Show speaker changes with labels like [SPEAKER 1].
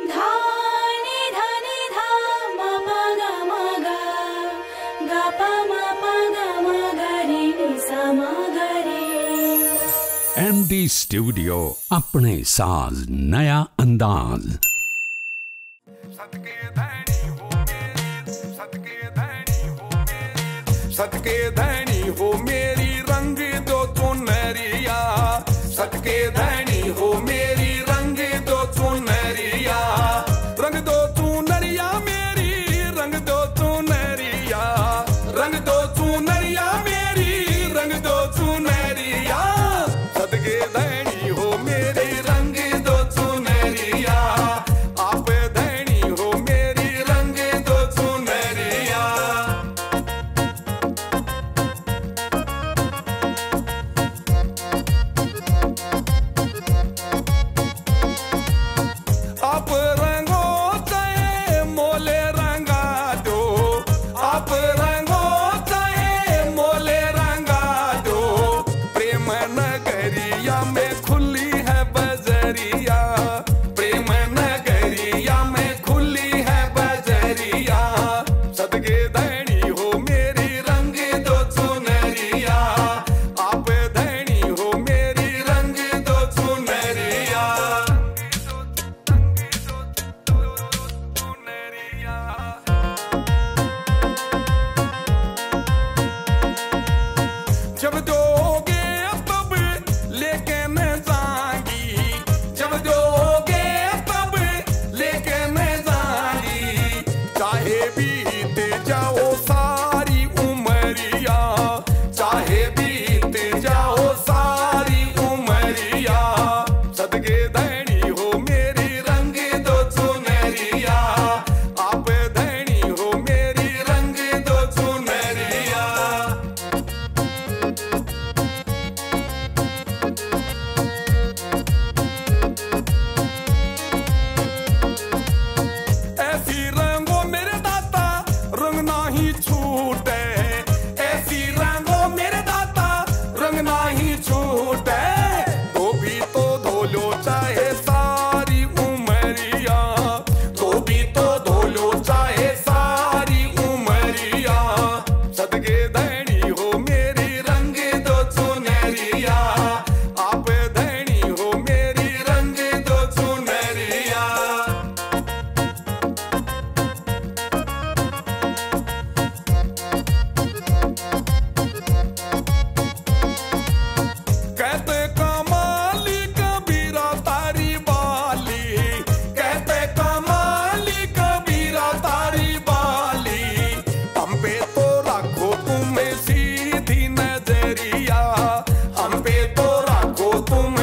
[SPEAKER 1] MD studio, अपने साज नया अंदाज।
[SPEAKER 2] सदके धैनी हो मेरी, सदके धैनी हो मेरी, सदके धैनी हो मेरी, रंग दो चुनरिया, सदके धैनी हो मेरी, रंग दो चुनरिया, रंग दो चुनरिया मेरी, रंग दो चुनरिया, रंग दो चुनरिया मेरी, रंग दो चुनरिया, सदके धैनी हो मेरी, रंग दो चुनरिया, आप धैनी हो मेरी, रंग दो चुनरिया। आप रंगो चाहे मोले रंगा दो, आप रंगो चाहे मोले रंगा दो, प्रेम नगरिया में खुली है बजरिया, प्रेम नगरिया में खुली है बजरिया, सदके धैनी हो मेरी, रंग दो चुनरिया, आप धैनी हो मेरी, रंग दो चुनरिया। जब दोगे तब लेके मैं जाऊंगी, जब दोगे तब लेके मैं जाऊंगी, चाहे बीत जाओ सारी उमरिया, चाहे बीत जाओ सारी उमरिया, सदके धैनी हो मेरी, रंग दो चुनरिया, आप धैनी हो मेरी, रंग दो चुनरिया। ऐसी रंगो मेरे दाता रंग नाही छूटे, ऐसी रंगो मेरे दाता रंग नाही छूटे, तो भी तो धोलो चाहे सारी उमरिया, तो भी तो धोलो चाहे सारी उमरिया, सदके धैनी हो मेरी, रंग दो चुनरिया, आप धैनी हो मेरी, रंग दो चुनरिया। कहते कमाली कबीरा तारी बाली, कहते कमाली कबीरा तारी बाली, हम पे तो रखो तुम्हें सीधी नजरिया, हम पे तो रखो तुम्हें